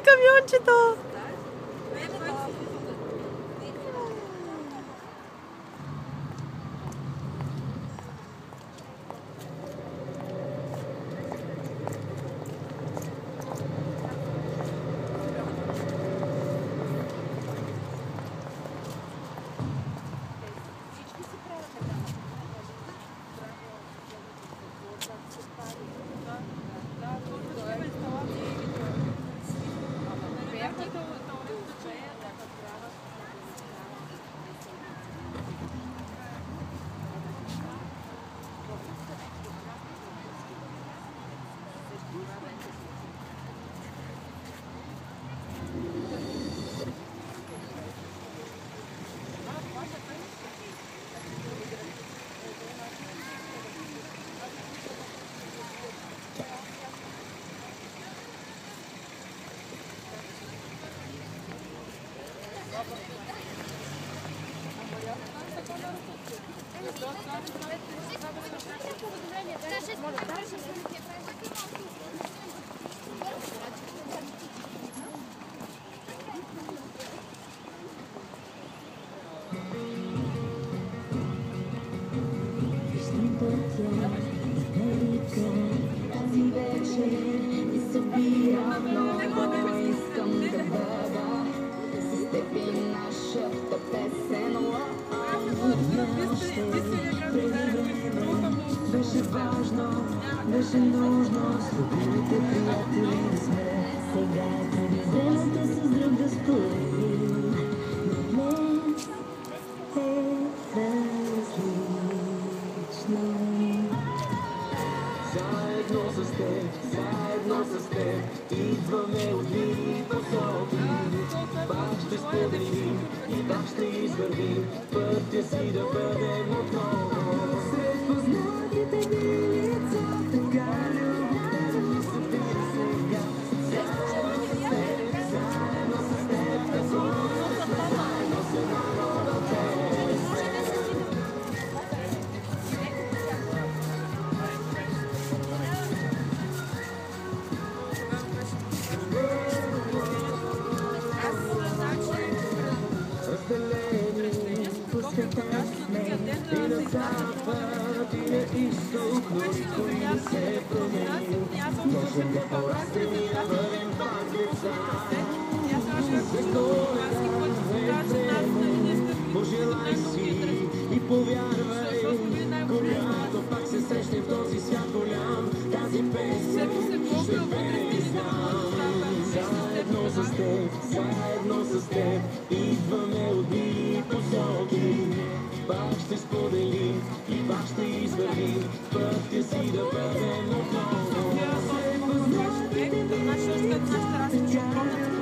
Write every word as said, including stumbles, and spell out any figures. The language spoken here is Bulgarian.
камиончето! Беше важно, беше нужно, с другите приятели да сме. Сега е предиземата с друг да спорим, но днес е различно. Заедно с теб, заедно с теб, идваме от други посоки. Пак ще споделим и пак ще извървим пътя си да бъдем отново. Сред познатите ни лица, така любовно събира сега. Заедно с теб, заедно с теб, такова сме, заедно с една нова песен. Разделени по света сме и на запад и на изток, но никой не се промени. Можем да порастем и да бъдем пак деца. За Коледа е време, пожелай си и повярвай, когато пак се срещнем в този свят голям, тази песен ще пеем знам. Заедно с теб, заедно с теб, идваме от други посоки. Пак ще споделим и пак ще извървим пътя си да бъдем отново.